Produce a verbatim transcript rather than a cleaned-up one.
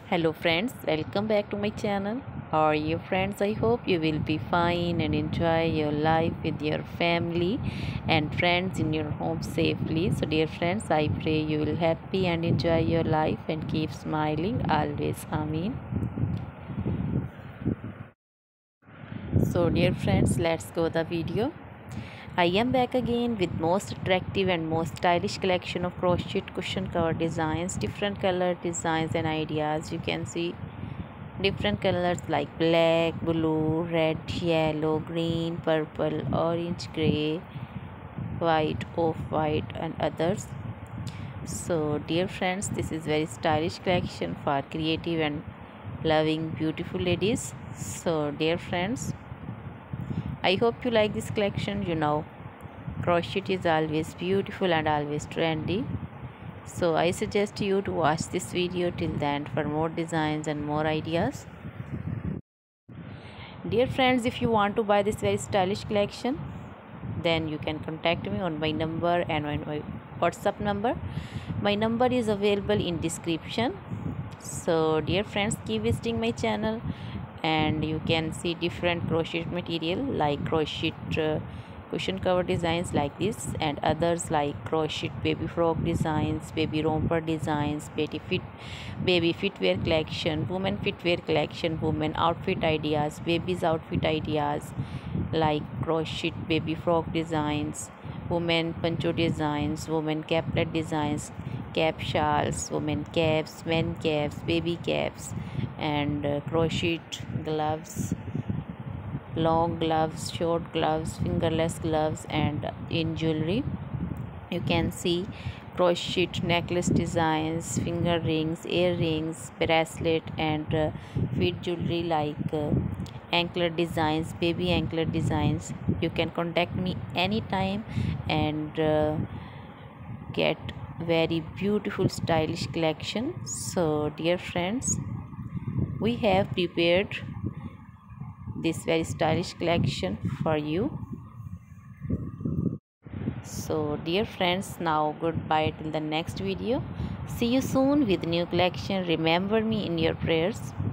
Hello friends, welcome back to my channel. How are you friends? I hope you will be fine and enjoy your life with your family and friends in your home safely. So dear friends, I pray you will happy and enjoy your life and keep smiling always. Amen. So dear friends, let's go the video. I am back again with most attractive and most stylish collection of crochet cushion cover designs, different color designs and ideas. You can see different colors like black, blue, red, yellow, green, purple, orange, gray, white, off-white and others. So dear friends, this is very stylish collection for creative and loving beautiful ladies. So dear friends, I hope you like this collection. You know, crochet is always beautiful and always trendy. So I suggest you to watch this video till the end for more designs and more ideas. Dear friends, if you want to buy this very stylish collection, then you can contact me on my number and on my WhatsApp number. My number is available in description. So dear friends, keep visiting my channel and you can see different crochet material like crochet uh, cushion cover designs like this and others like crochet baby frock designs, baby romper designs, baby fit baby footwear collection, women footwear collection, women outfit ideas, babies outfit ideas like crochet baby frock designs, women poncho designs, women caplet designs, cap shawls, women caps, men caps, baby caps and uh, crochet gloves, long gloves, short gloves, fingerless gloves and in jewelry you can see crochet necklace designs, finger rings, earrings, bracelet and uh, feet jewelry like uh, anklet designs, baby anklet designs. You can contact me anytime and uh, get very beautiful stylish collection. So dear friends, we have prepared this very stylish collection for you. So dear friends, now goodbye till the next video. See you soon with new collection. Remember me in your prayers.